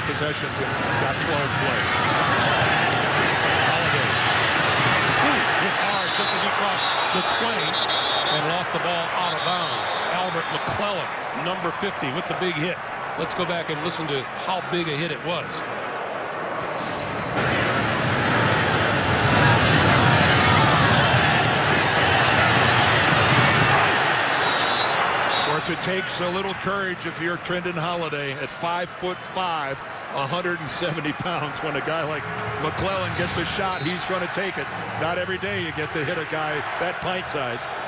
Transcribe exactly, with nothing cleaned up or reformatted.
possessions and got twelve plays. Holiday. Ooh, hit hard just as he crossed the twenty and lost the ball out of bounds. Albert McClellan, number fifty, with the big hit. Let's go back and listen to how big a hit it was. It takes a little courage if you're Trendon Holiday at five foot five, one hundred seventy pounds. When a guy like McClellan gets a shot, he's going to take it. Not every day you get to hit a guy that pint size.